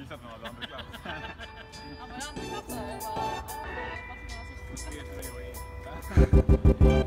visat någon andra klass. Ja, men andra klass är det bara... Ja, det är bara som jag har sist. 3 år in.